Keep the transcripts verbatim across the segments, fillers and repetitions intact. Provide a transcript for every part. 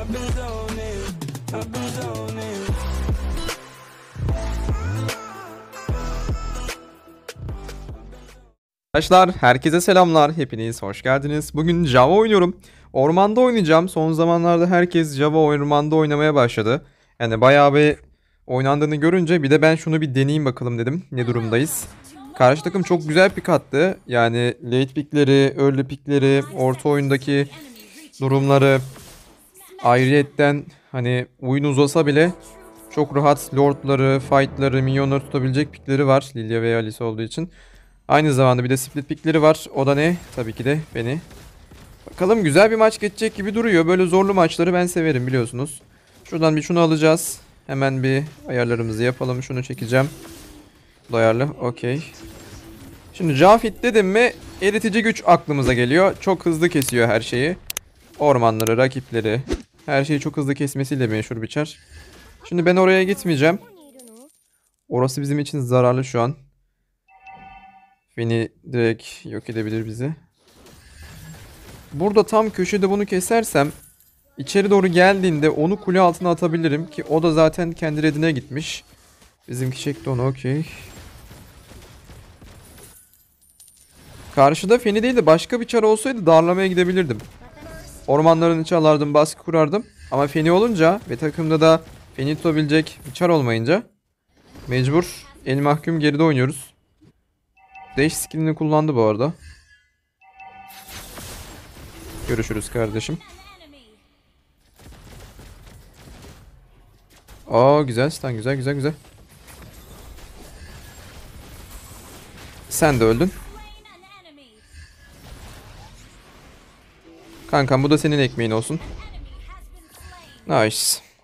Arkadaşlar herkese selamlar, hepiniz hoş geldiniz. Bugün Java oynuyorum. Ormanda oynayacağım. Son zamanlarda herkes Java ormanda oynamaya başladı. Yani bayağı bir oynandığını görünce bir de ben şunu bir deneyeyim bakalım dedim. Ne durumdayız? Karşı takım çok güzel pick attı. Yani late pickleri, early pickleri, orta oyundaki durumları ayrıyetten hani oyun uzasa bile çok rahat lordları, fightları, minyonları tutabilecek pickleri var. Lilia veya Alice olduğu için. Aynı zamanda bir de split pickleri var. O da ne? Tabii ki de beni. Bakalım güzel bir maç geçecek gibi duruyor. Böyle zorlu maçları ben severim biliyorsunuz. Şuradan bir şunu alacağız. Hemen bir ayarlarımızı yapalım. Şunu çekeceğim. Bu ayarlı. Okey. Şimdi Jafit dedim mi eritici güç aklımıza geliyor. Çok hızlı kesiyor her şeyi. Ormanları, rakipleri. Her şeyi çok hızlı kesmesiyle meşhur bir çar. Şimdi ben oraya gitmeyeceğim. Orası bizim için zararlı şu an. Beni direkt yok edebilir bizi. Burada tam köşede bunu kesersem içeri doğru geldiğinde onu kule altına atabilirim ki o da zaten kendi redine gitmiş. Bizimki çekti onu, okey. Karşıda Feni değil de başka bir çar olsaydı darlamaya gidebilirdim. Ormanların içi alardım, baskı kurardım. Ama Feni olunca ve takımda da Feni tutabilecek bir çar olmayınca mecbur el mahkum geride oynuyoruz. Dash skillini kullandı bu arada. Görüşürüz kardeşim. Aa güzel stun, güzel güzel güzel. Sen de öldün. Kankam bu da senin ekmeğin olsun. Nice.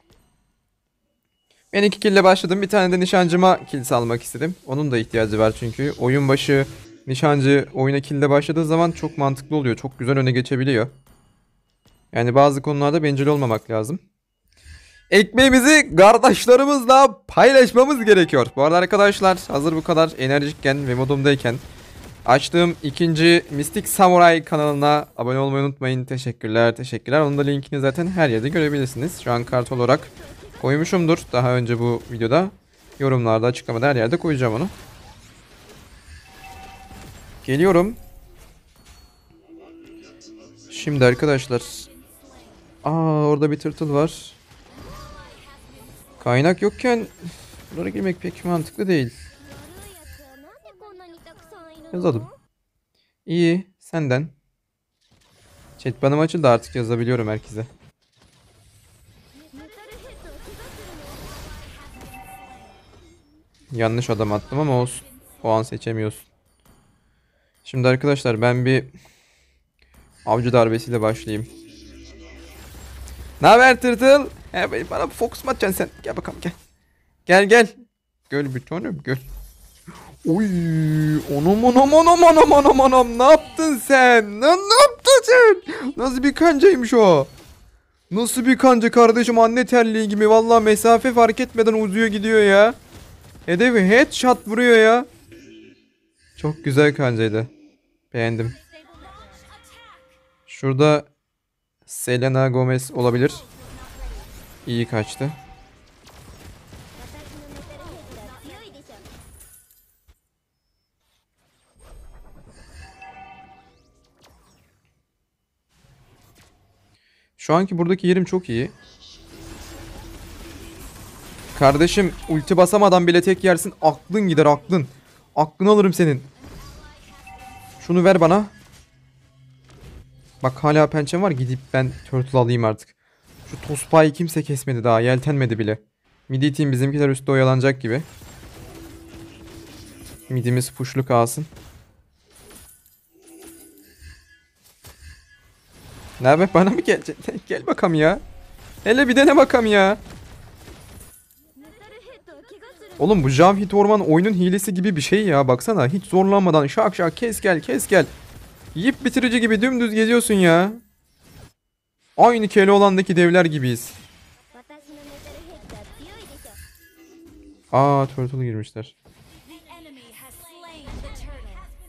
Ben iki kill ile başladım. Bir tane de nişancıma kill salmak istedim. Onun da ihtiyacı var çünkü. Oyun başı nişancı oyuna kill ile başladığı zaman çok mantıklı oluyor. Çok güzel öne geçebiliyor. Yani bazı konularda bencil olmamak lazım. Ekmeğimizi kardeşlerimizle paylaşmamız gerekiyor. Bu arada arkadaşlar hazır bu kadar enerjikken ve modumdayken açtığım ikinci Mystic Samurai kanalına abone olmayı unutmayın. Teşekkürler teşekkürler. Onun da linkini zaten her yerde görebilirsiniz. Şu an kart olarak koymuşumdur. Daha önce bu videoda yorumlarda, açıklamada her yerde koyacağım onu. Geliyorum. Şimdi arkadaşlar. Aa orada bir turtle var. Kaynak yokken buraya girmek pek mantıklı değil. Yazalım. İyi. Senden. Chat bana açıldı artık, yazabiliyorum herkese. Yanlış adam attım ama olsun. O an seçemiyorsun. Şimdi arkadaşlar ben bir avcı darbesiyle başlayayım. Ne haber tırtıl? He, bana fokus mu atacaksın sen? Gel bakalım gel. Gel gel. Gel bir tanem gel. Oy, onum onum onum onum onum onum. Ne yaptın sen? Ne, ne yaptın sen? Nasıl bir kancaymış o? Nasıl bir kanca kardeşim, anne terliği gibi. Vallahi mesafe fark etmeden uzuyor gidiyor ya. Hedefi headshot vuruyor ya. Çok güzel kancaydı. Beğendim. Şurada Selena Gomez olabilir. İyi kaçtı. Şu anki buradaki yerim çok iyi. Kardeşim ulti basamadan bile tek yersin. Aklın gider aklın. Aklını alırım senin. Şunu ver bana. Bak hala pençem var. Gidip ben turtle alayım artık. Şu tospayı kimse kesmedi daha. Yeltenmedi bile. Midi team bizimkiler üstte oyalanacak gibi. Midimiz pushlu kalsın. Ne haber, bana mı geleceksin? Gel bakalım ya. Hele bir dene bakalım ya. Oğlum bu Jump Orman oyunun hilesi gibi bir şey ya. Baksana hiç zorlanmadan şak şak kes gel kes gel. Yiyip bitirici gibi dümdüz geziyorsun ya. Aynı Keloğlan'daki devler gibiyiz. Aa turtle girmişler.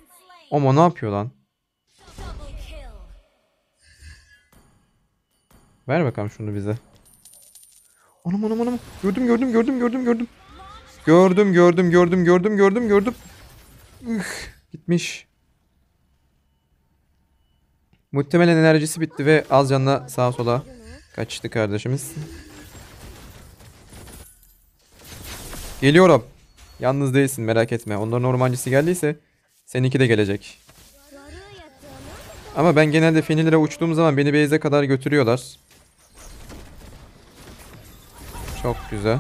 Ama ne yapıyor lan? Ver bakalım şunu bize. Anam anam anam. Gördüm gördüm gördüm gördüm gördüm. Gördüm gördüm gördüm gördüm gördüm gördüm. Üh, gitmiş. Muhtemelen enerjisi bitti ve az canla sağa sola kaçtı kardeşimiz. Geliyorum. Yalnız değilsin, merak etme. Onların ormancısı geldiyse seninki de gelecek. Ama ben genelde fenilere uçtuğum zaman beni base'e kadar götürüyorlar. Çok güzel.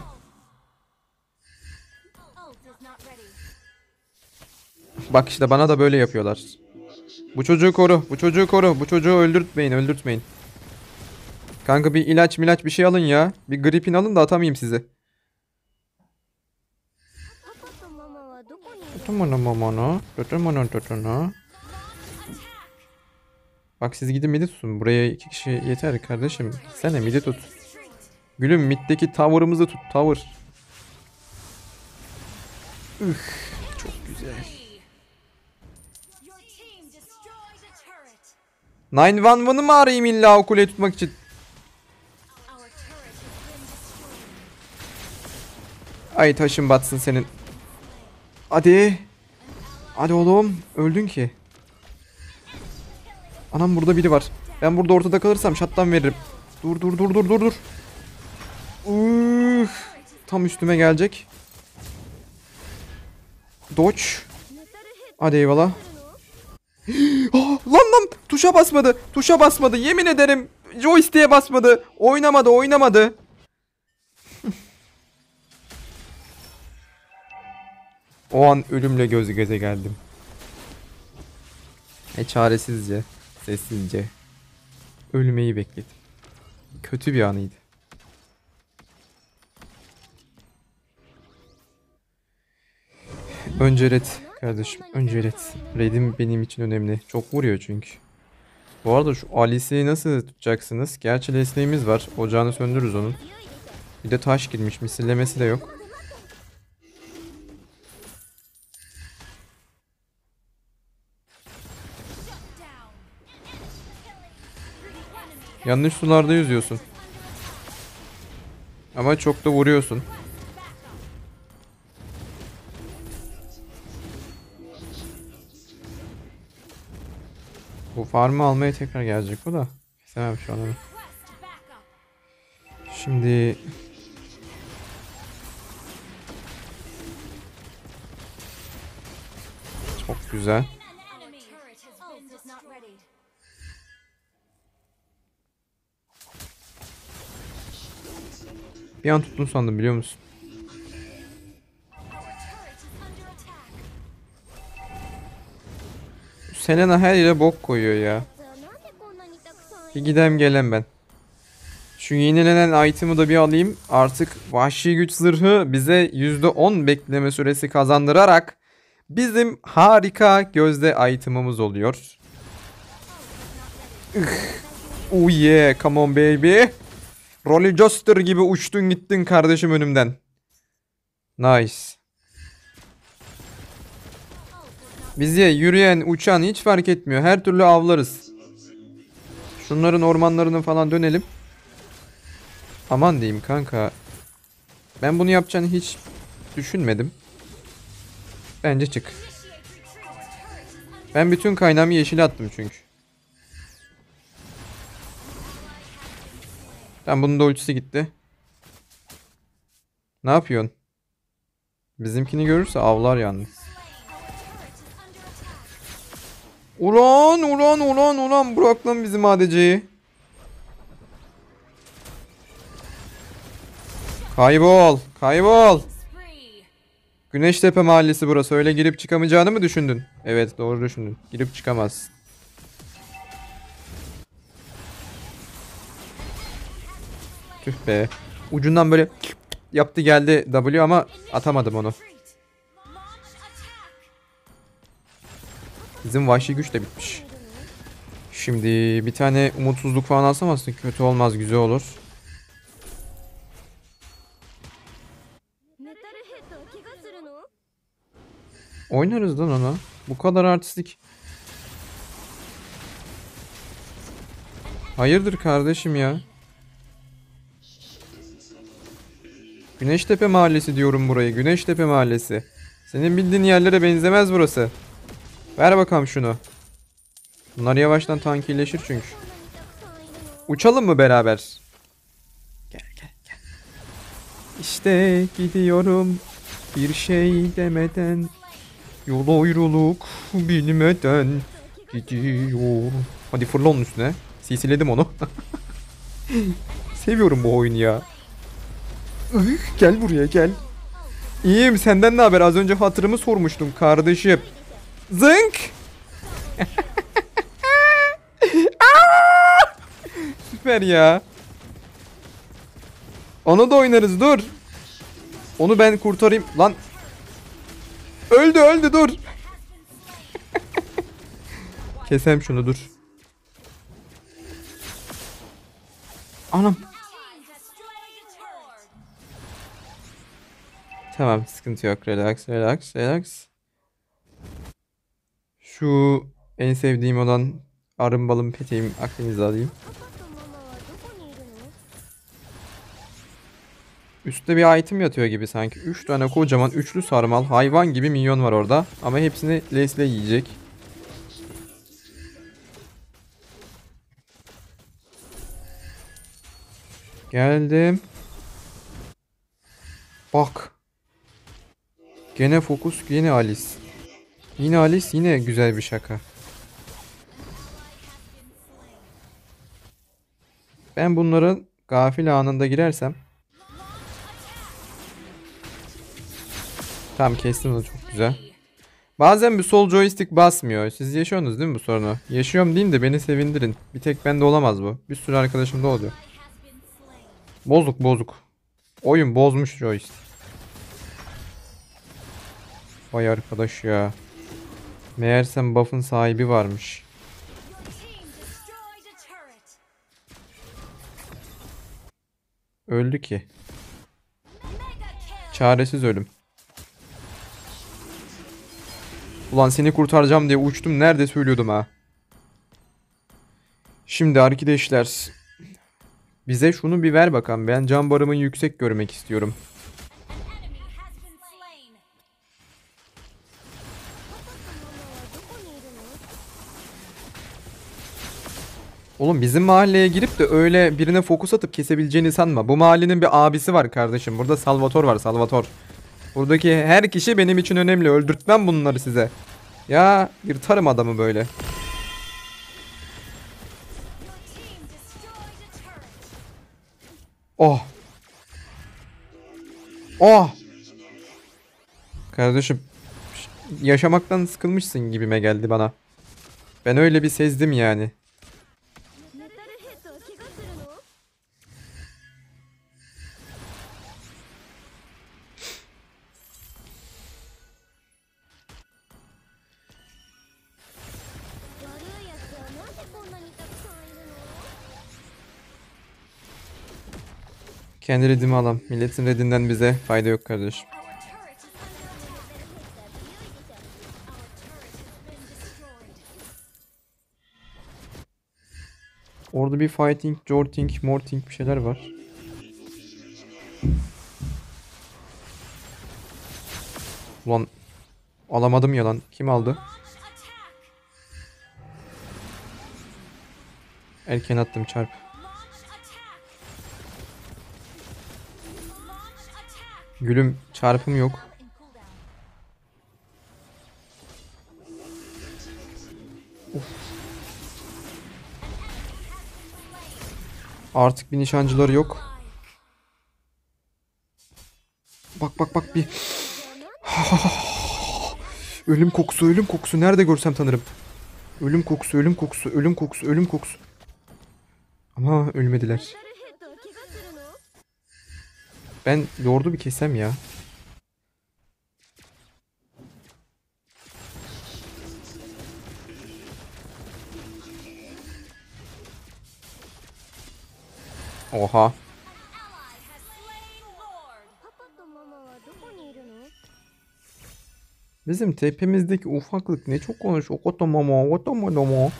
Bak işte bana da böyle yapıyorlar. Bu çocuğu koru, bu çocuğu koru, bu çocuğu öldürtmeyin, öldürtmeyin. Kanka bir ilaç milaç bir şey alın ya. Bir gripin alın da atamayayım sizi. Bak siz gidin midi tutun. Buraya iki kişi yeter kardeşim. Sen de midi tut. Gülüm middeki tower'ımızı tut. Tower. Üf, çok güzel. dokuz bir bir'i mı arayayım illa o kuleyi tutmak için? Ay taşın batsın senin. Hadi. Hadi oğlum. Öldün ki. Anam burada biri var. Ben burada ortada kalırsam shutdown veririm. Dur dur dur dur dur dur. Uf, tam üstüme gelecek. Dodge. Hadi eyvallah. Oh, lan lan tuşa basmadı. Tuşa basmadı. Yemin ederim joystick'e basmadı. Oynamadı oynamadı. O an ölümle göz göze geldim. E çaresizce, sessizce ölmeyi bekledim. Kötü bir anıydı. Önce red kardeşim. Önce red. Red'im benim için önemli. Çok vuruyor çünkü. Bu arada şu Alice'i nasıl tutacaksınız? Gerçi lesneğimiz var. Ocağını söndürürüz onun. Bir de taş girmiş. Misillemesi de yok. Yanlış sularda yüzüyorsun. Ama çok da vuruyorsun. Bu farmı almaya tekrar gelecek o da. Kesemem şu an onu. Şimdi... Çok güzel. Bir an tuttun sandım biliyor musun? Selena her yere bok koyuyor ya. Bir gidem gelen ben. Şu yenilenen item'ı da bir alayım. Artık vahşi güç zırhı bize yüzde on bekleme süresi kazandırarak bizim harika gözde item'ımız oluyor. Oh yeah, come on baby. Rolly Joster gibi uçtun gittin kardeşim önümden. Nice. Bize yürüyen, uçan hiç fark etmiyor. Her türlü avlarız. Şunların ormanlarını falan dönelim. Aman diyeyim kanka. Ben bunu yapacağını hiç düşünmedim. Bence çık. Ben bütün kaynağımı yeşile attım çünkü. Tamam bunun da ultisi gitti. Ne yapıyorsun? Bizimkini görürse avlar yalnız. Ulan ulan ulan ulan bırak lan bizim A D C'yi. Kaybol kaybol. Güneştepe mahallesi burası, öyle girip çıkamayacağını mı düşündün? Evet doğru düşündün, girip çıkamazsın. Tüh be. Ucundan böyle yaptı geldi W ama atamadım onu. Bizim vahşi güç de bitmiş. Şimdi bir tane umutsuzluk falan alsam aslında kötü olmaz, güzel olur. Oynarız lan ona. Bu kadar artistik. Hayırdır kardeşim ya? Güneştepe Mahallesi diyorum burayı. Güneştepe Mahallesi. Senin bildiğin yerlere benzemez burası. Ver bakalım şunu. Bunlar yavaştan tankileşir çünkü. Uçalım mı beraber? Gel gel gel. İşte gidiyorum. Bir şey demeden. Yol ayrılık bilmeden gidiyor. Hadi fırla onun üstüne. Sisiledim onu. Seviyorum bu oyunu ya. Üh, gel buraya gel. İyiyim, senden ne haber? Az önce hatırımı sormuştum kardeşim. Zınk. Süper ya. Onu da oynarız, dur. Onu ben kurtarayım. Lan. Öldü öldü, dur. Kesem şunu, dur. Anam. Tamam, sıkıntı yok. Relax relax relax. Şu en sevdiğim olan arın balım peteğim aklınıza alayım. Üstte bir item yatıyor gibi sanki. üç tane kocaman üçlü sarmal hayvan gibi minyon var orada. Ama hepsini Leslie yiyecek. Geldim. Bak. Gene fokus, yine Alice. Yine Alice, yine güzel bir şaka. Ben bunların gafil anında girersem. Tamam, kestim onu, çok güzel. Bazen bir sol joystick basmıyor. Siz yaşıyorsunuz değil mi bu sorunu? Yaşıyorum deyin de beni sevindirin. Bir tek bende olamaz bu. Bir sürü arkadaşımda oluyor. Bozuk bozuk. Oyun bozmuş joystick. Vay arkadaş ya. Meğersem buff'ın sahibi varmış. Öldü ki. Çaresiz ölüm. Ulan seni kurtaracağım diye uçtum. Nerede söylüyordum ha. Şimdi arkadaşlar. Bize şunu bir ver bakalım. Ben can barımı yüksek görmek istiyorum. Oğlum bizim mahalleye girip de öyle birine fokus atıp kesebileceğini sanma. Bu mahallenin bir abisi var kardeşim. Burada Salvator var, Salvator. Buradaki her kişi benim için önemli. Öldürtmem bunları size. Ya yırtarım adamı böyle. Oh. Oh. Kardeşim, yaşamaktan sıkılmışsın gibime geldi bana. Ben öyle bir sezdim yani. Kendi redimi alalım. Milletin redinden bize fayda yok kardeşim. Orada bir fighting, jorting, morting bir şeyler var. Ulan alamadım ya lan. Kim aldı? Erken attım, çarp. Gülüm, çarpım yok. Of. Artık bir nişancıları yok. Bak bak bak bir. Ölüm kokusu, ölüm kokusu. Nerede görsem tanırım. Ölüm kokusu, ölüm kokusu, ölüm kokusu, ölüm kokusu. Ama ölmediler. Ben lordu bir kesem ya. Oha. Bizim tepemizdeki ufaklık ne çok konuşuyor. Otomomo, otomomo.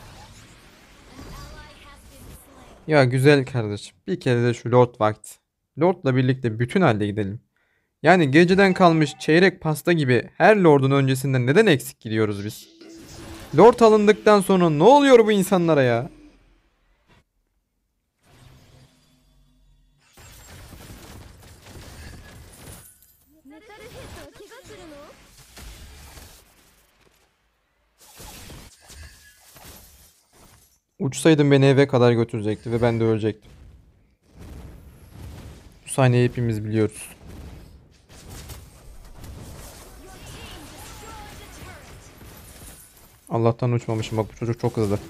Ya güzel kardeşim. Bir kere de şu Lord vakti. Lord'la birlikte bütün halde gidelim. Yani geceden kalmış çeyrek pasta gibi her lordun öncesinden neden eksik gidiyoruz biz? Lord alındıktan sonra ne oluyor bu insanlara ya? Uçsaydım beni eve kadar götürecekti ve ben de ölecektim. Bu sahneyi hepimiz biliyoruz. Allah'tan uçmamışım, bak bu çocuk çok hızlı.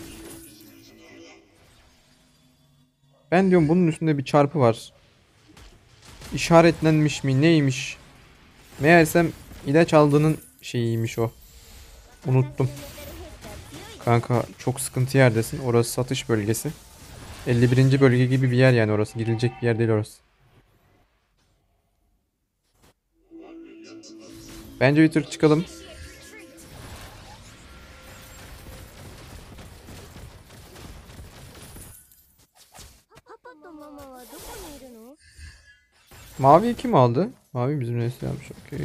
Ben diyorum bunun üstünde bir çarpı var. İşaretlenmiş mi neymiş? Meğersem ilaç aldığının şeyiymiş o. Unuttum. Kanka çok sıkıntı yerdesin. Orası satış bölgesi. elli birinci bölge gibi bir yer yani orası. Girilecek bir yer değil orası. Bence bir tur çıkalım. Mavi kim aldı? Mavi bizim Nesli almış. Okey.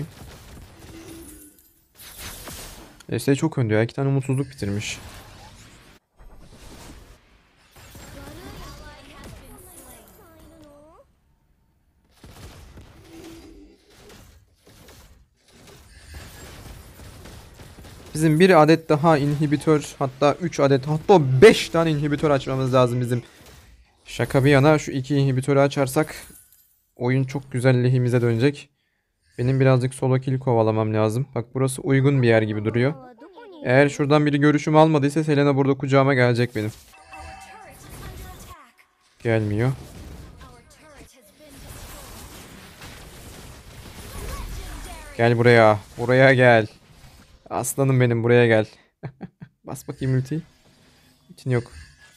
Nesli çok önde ya. İki tane umutsuzluk bitirmiş. Bizim bir adet daha inhibitör, hatta üç adet, hatta beş tane inhibitör açmamız lazım bizim. Şaka bir yana şu iki inhibitörü açarsak oyun çok güzel lehimize dönecek. Benim birazcık solo kill kovalamam lazım. Bak burası uygun bir yer gibi duruyor. Eğer şuradan biri görüşümü almadıysa Selena burada kucağıma gelecek benim. Gelmiyor. Gel buraya. Buraya gel. Aslanım benim, buraya gel. Bas bakayım ultiyi. Ultin yok.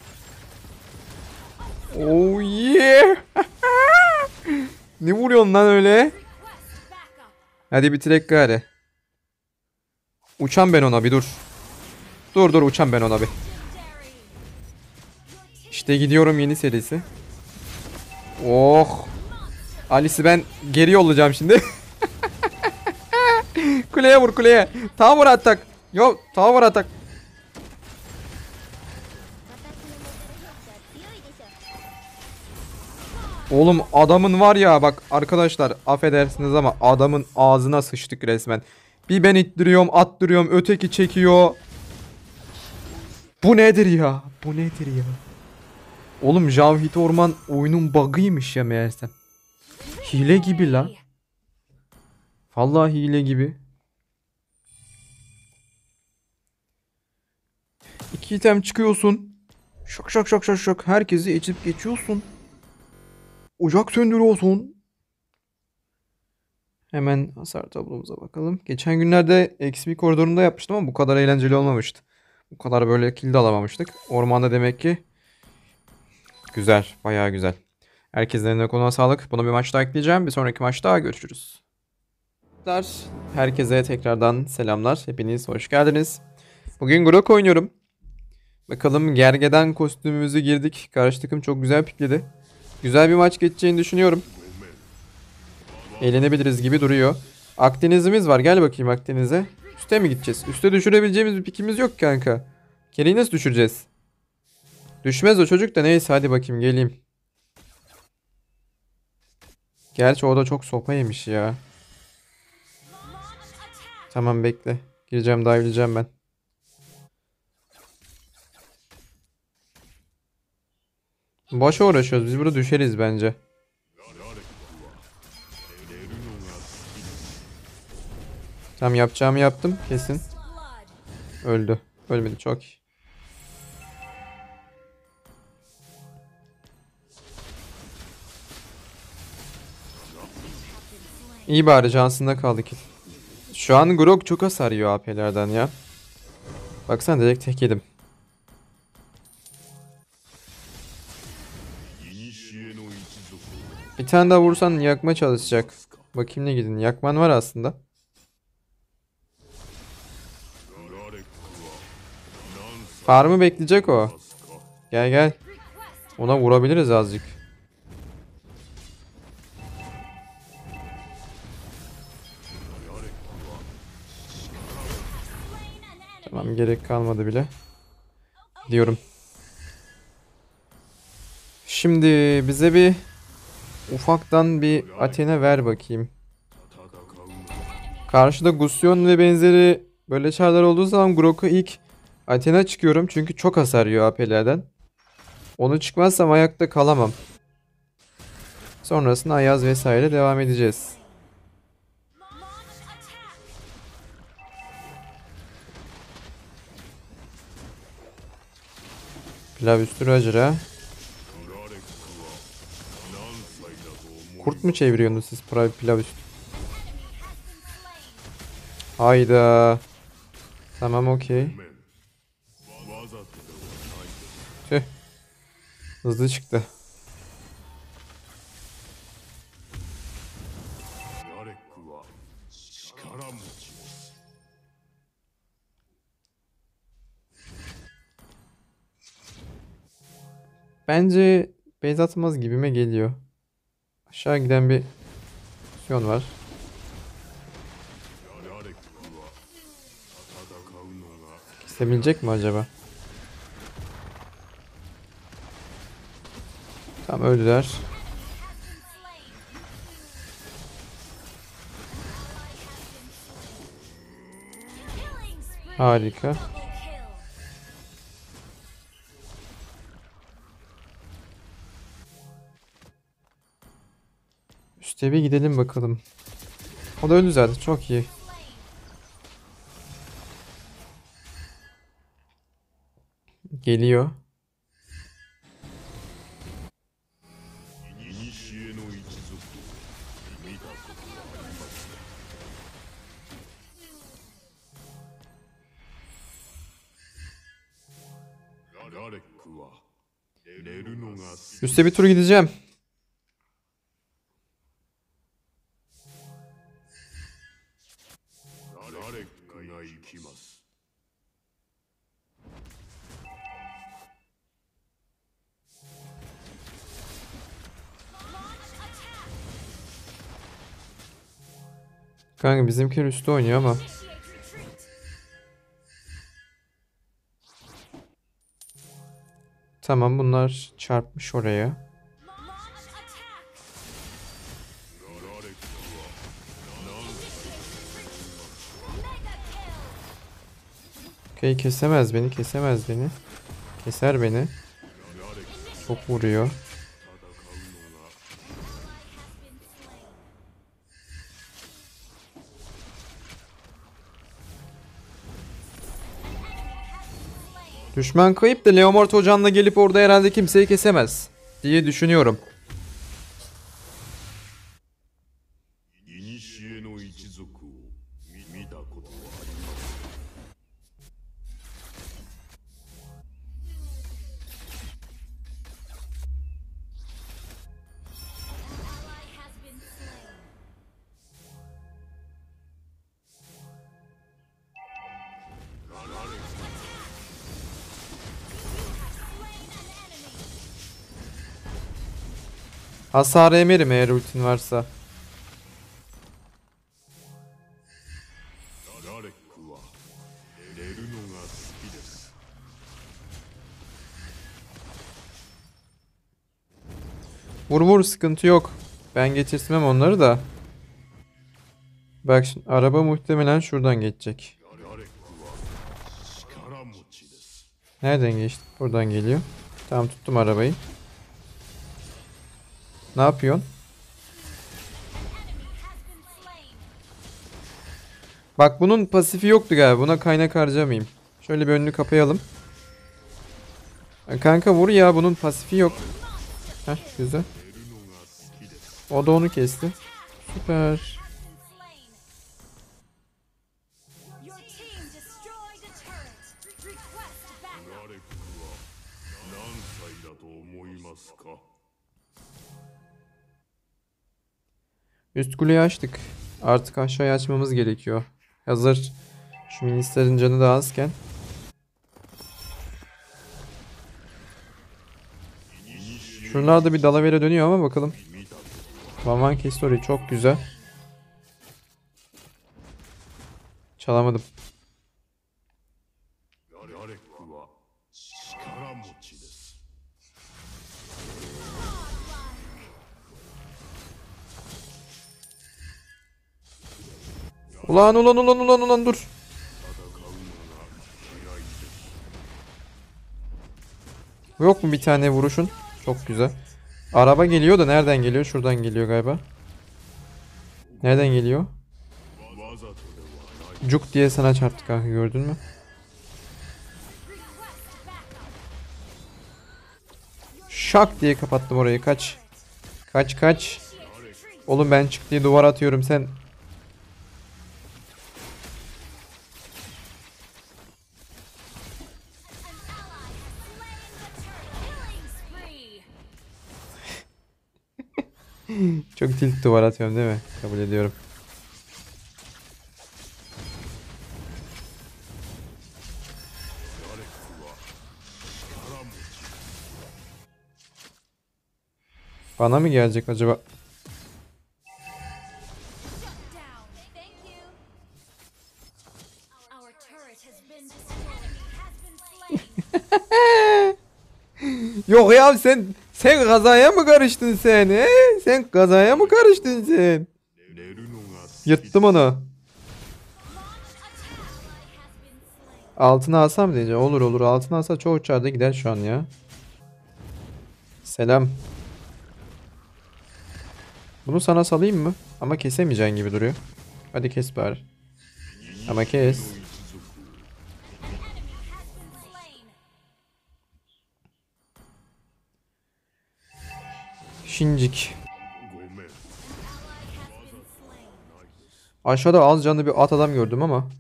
Oh yeah. Ne vuruyorsun lan öyle? Hadi bitirek gari. Uçan ben ona bir dur. Dur dur uçan ben ona bir. İşte gidiyorum yeni serisi. Oh. Alice'i ben geri yollayacağım şimdi. Kuleye vur kuleye. Tower atak. Yo tower atak. Oğlum adamın var ya, bak arkadaşlar affedersiniz ama adamın ağzına sıçtık resmen. Bir ben ittiriyorum, attırıyorum, öteki çekiyor. Bu nedir ya? Bu nedir ya? Oğlum Javhit Orman oyunun bug'ıymış ya meğersem. Hile gibi la. Vallahi hile gibi. İki item çıkıyorsun. Şak şak şak şak şak. Herkesi içip geçiyorsun. Ocak söndürüyorsun. Hemen hasar tablomuza bakalım. Geçen günlerde X P koridorunda yapmıştım ama bu kadar eğlenceli olmamıştı. Bu kadar böyle kill de alamamıştık. Ormanda demek ki güzel. Bayağı güzel. Herkesin eline koluna sağlık. Buna bir maç daha ekleyeceğim. Bir sonraki maçta görüşürüz. Herkese tekrardan selamlar. Hepiniz hoş geldiniz. Bugün Grok oynuyorum. Bakalım gergedan kostümümüzü girdik. Karşı takım çok güzel pikledi. Güzel bir maç geçeceğini düşünüyorum. Eğlenebiliriz gibi duruyor. Akdeniz'imiz var. Gel bakayım Akdeniz'e. Üste mi gideceğiz? Üste düşürebileceğimiz bir pikimiz yok kanka. Kereyi nasıl düşüreceğiz? Düşmez o çocuk da, neyse hadi bakayım geleyim. Gerçi o da çok sopa yemiş ya. Tamam bekle. Gireceğim, dive'layacağım ben. Boşa uğraşıyoruz. Biz burada düşeriz bence. Tamam, yapacağımı yaptım. Kesin. Öldü. Ölmedi, çok iyi. İyi bari cansında kaldı kill. Şu an Grok çok hasar yiyor A P'lerden ya. Baksana direkt tek yedim. Bir tane daha vursan yakma çalışacak. Bakayım ne gidin. Yakman var aslında. Farmı bekleyecek o. Gel gel. Ona vurabiliriz azıcık. Tamam, gerek kalmadı bile. Diyorum. Şimdi bize bir ufaktan bir Athena ver bakayım. Karşıda Gusion ve benzeri böyle çarlar olduğu zaman Grokk'a ilk Athena çıkıyorum. Çünkü çok hasar yiyor A P'lerden. Onu çıkmazsam ayakta kalamam. Sonrasında Ayaz vesaire devam edeceğiz. Pilav üstü Roger'a. Kurt mu çeviriyorsunuz siz pilav üstü? Hayda. Tamam, okey. Tüh. Hızlı çıktı. Bence base atmaz gibime geliyor. Aşağı giden bir opsiyon var. Kesebilecek mi acaba? Tam öldüler. Harika. Üste bir gidelim bakalım. O da öldü zaten. Çok iyi. Geliyor. Üste bir tur gideceğim. Kanka bizimkiler üstte oynuyor ama. Tamam, bunlar çarpmış oraya. Okey, kesemez beni, kesemez beni. Keser beni. Çok vuruyor. Düşman kayıp da Leomord hocanla gelip orada herhalde kimseyi kesemez diye düşünüyorum. Hasar emerim eğer ultin varsa. Vur vur, sıkıntı yok. Ben getirtmem onları da. Bak şimdi araba muhtemelen şuradan geçecek. Nereden geçti? Buradan geliyor. Tamam, tuttum arabayı. Ne yapıyorsun? Bak bunun pasifi yoktu galiba. Buna kaynak harcamayayım. Şöyle bir önünü kapayalım. Kanka vur ya, bunun pasifi yok. Heh, güzel. O da onu kesti. Süper. Üst kuleyi açtık. Artık aşağıya açmamız gerekiyor. Hazır şu ministlerin canı da azken. Şuralarda bir dalavere dönüyor ama bakalım. Van Van kesti orayı, çok güzel. Çalamadım. Ulan ulan ulan ulan ulan dur. Yok mu bir tane vuruşun? Çok güzel. Araba geliyor da nereden geliyor? Şuradan geliyor galiba. Nereden geliyor? Cuk diye sana çarptı kanka, gördün mü? Şak diye kapattım orayı, kaç. Kaç kaç. Oğlum ben çık diye duvar atıyorum, sen. Çok tilt duvar atıyorum değil mi? Kabul ediyorum. Bana mı gelecek acaba? Yok ya, sen sen kazaya mı karıştın sen? He? Sen kazaya mı karıştın sen? Yırttım onu. Altına alsam diyece. Olur olur, altına alsa çoğu uçarda gider şu an ya. Selam. Bunu sana salayım mı? Ama kesemeyeceğin gibi duruyor. Hadi kes bari. Ama kes. Şincik. Aşağıda az canlı bir at adam gördüm ama.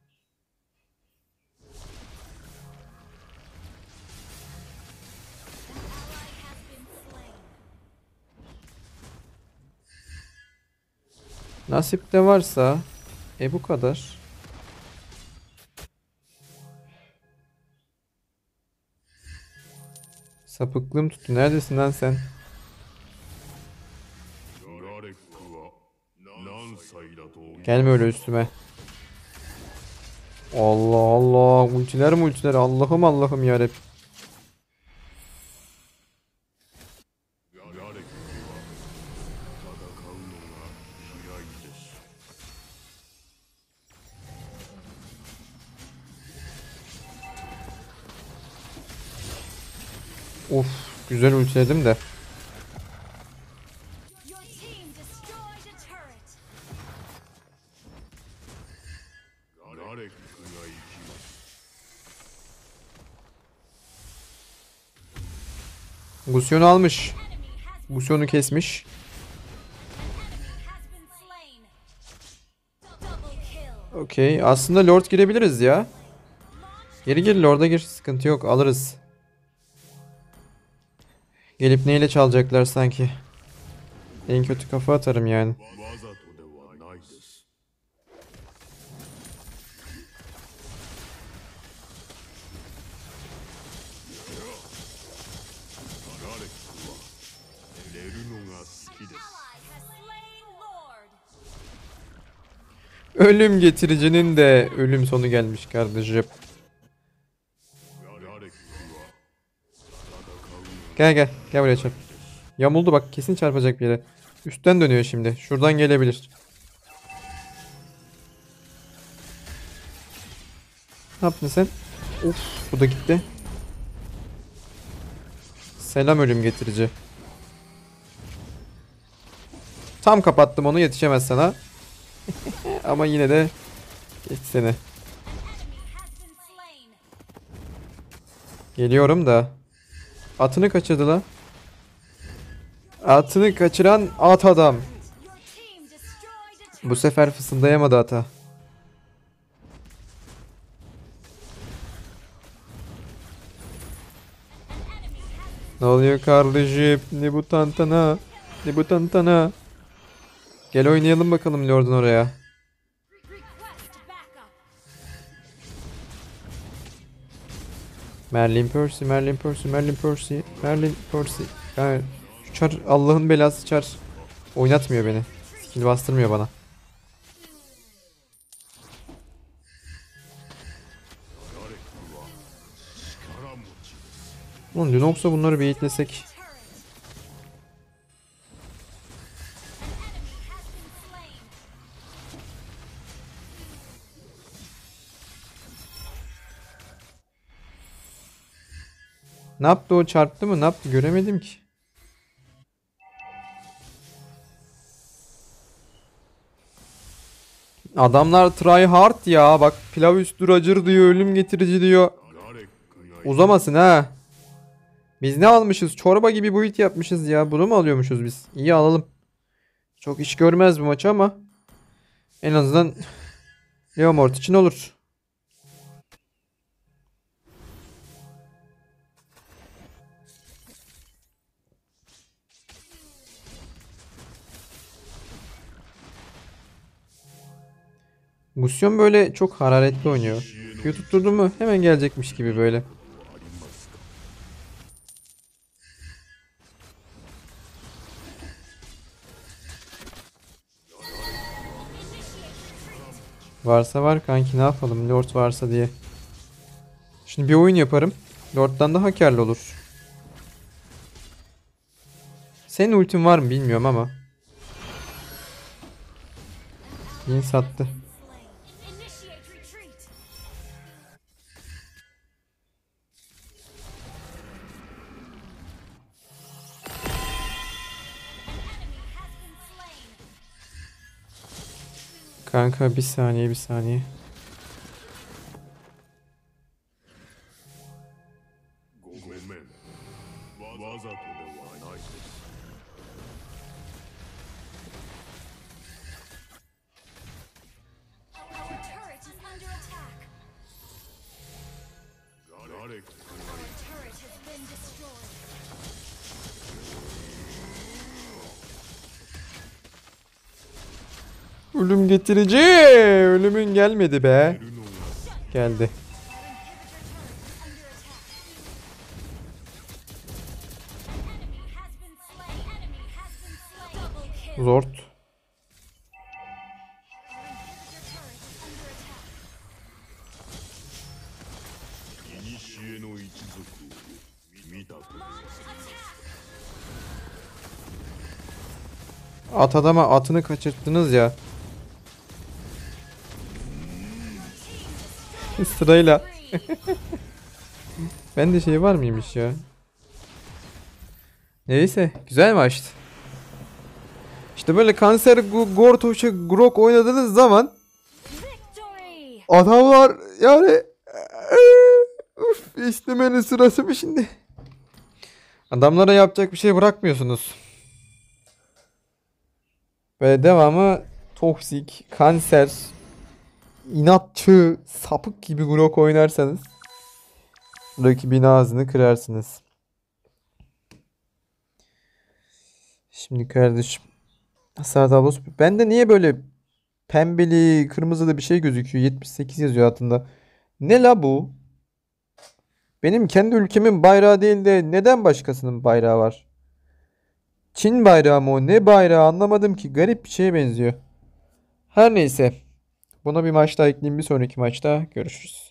Nasip de varsa. E bu kadar. Sapıklığım tuttu. Neredesin lan sen? Gelme öyle üstüme. Allah Allah. Ultiler mi ultiler? Allah'ım Allah'ım yarabbim. Of, güzel ultiledim de. Gusion'u almış. Gusion'u kesmiş. Okey. Aslında Lord girebiliriz ya. Geri gir Lord'a gir. Sıkıntı yok. Alırız. Gelip neyle çalacaklar sanki. En kötü kafa atarım yani. Ölüm getiricinin de ölüm sonu gelmiş kardeşim. Gel gel. Gel buraya çarp. Yamuldu bak, kesin çarpacak bir yere. Üstten dönüyor şimdi. Şuradan gelebilir. Ne yaptın sen? Of, bu da gitti. Selam ölüm getirici. Tam kapattım onu, yetişemez sana. Ama yine de geç seni. Geliyorum da. Atını kaçırdı la. Atını kaçıran at adam. Bu sefer fısıldayamadı ata. Ne oluyor kardeşim? Ne bu tantana? Ne bu tantana? Gel oynayalım bakalım Lord'un oraya. Merlin Percy, Merlin Percy, Merlin Percy, Merlin Percy. Yani şu çar Allah'ın belası çar. Oynatmıyor beni. Skill bastırmıyor bana. Ulan Lunox'a bunları beyitlesek. Ne yaptı o, çarptı mı? Ne yaptı? Göremedim ki. Adamlar try hard ya. Bak pilav üstü acır diyor. Ölüm getirici diyor. Uzamasın ha. Biz ne almışız? Çorba gibi build yapmışız ya. Bunu mu alıyormuşuz biz? İyi alalım. Çok iş görmez bu maç ama en azından Leomort için olur. Musyon böyle çok hararetli oynuyor. Q tutturdu mu hemen gelecekmiş gibi böyle. Varsa var kanki, ne yapalım Lord varsa diye. Şimdi bir oyun yaparım. Lord'dan daha karlı olur. Senin ultin var mı bilmiyorum ama. Yine sattı. Kanka bir saniye bir saniye. Ölüm getirici. Ölümün gelmedi be. Geldi. Zord. At adama, atını kaçırttınız ya. Sırayla. Ben de şey var mıymış ya. Neyse, güzel maçtı. İşte böyle kanser Gortoş'a Grok oynadığınız zaman adamlar yani uf, istemenin sırası mı şimdi? Adamlara yapacak bir şey bırakmıyorsunuz. Ve devamı toksik, kanser, inatçı, sapık gibi Grok oynarsanız rakibin ağzını kırarsınız. Şimdi kardeşim, hasar tablosu. Bende niye böyle pembeli, kırmızılı bir şey gözüküyor? yetmiş sekiz yazıyor altında. Ne la bu? Benim kendi ülkemin bayrağı değil de neden başkasının bayrağı var? Çin bayrağı mı o? Ne bayrağı anlamadım ki. Garip bir şeye benziyor. Her neyse. Buna bir maç daha ekleyeyim. Bir sonraki maçta görüşürüz.